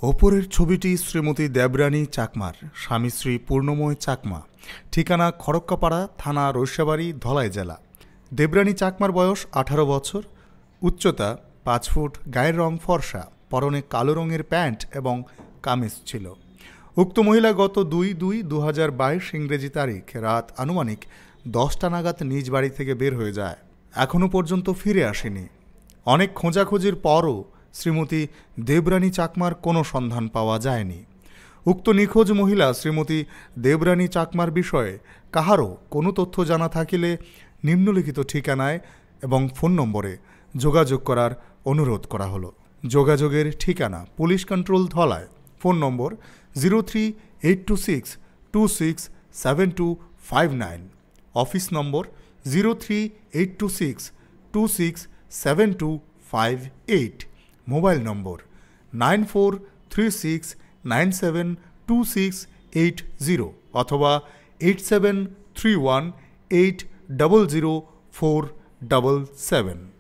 ওপরের ছবিটি শ্রীমতী দেবরানী চাকমার, স্বামী শ্রী পূর্ণময় চাকমা, ঠিকানা খড়ক্কাপাড়া, থানা রৈশাবাড়ি, ধলাই জেলা। দেবরানী চাকমার বয়স 18 বছর, উচ্চতা 5 ফুট, গায়ের রং ফর্সা, পরনে কালো রঙের প্যান্ট এবং কামিজ ছিল। উক্ত মহিলা গত 2/2/2022 ইংরেজি তারিখ রাত আনুমানিক 10টা নাগাদ নিজ বাড়ি থেকে বের হয়ে যায়। এখনও পর্যন্ত ফিরে আসেনি। অনেক খোঁজাখুঁজির পরও শ্রীমতী দেবরানী চাকমার কোনো সন্ধান পাওয়া যায়নি। উক্ত নিখোঁজ মহিলা শ্রীমতী দেবরানী চাকমার বিষয়ে কাহারও কোনো তথ্য জানা থাকিলে নিম্নলিখিত ঠিকানায় এবং ফোন নম্বরে যোগাযোগ করার অনুরোধ করা হলো। যোগাযোগের ঠিকানা: police control, Dhalai. Phone number 03-826-267259। Office number 03-826-267258। Mobile number 9436972680 অথবা 8731800477।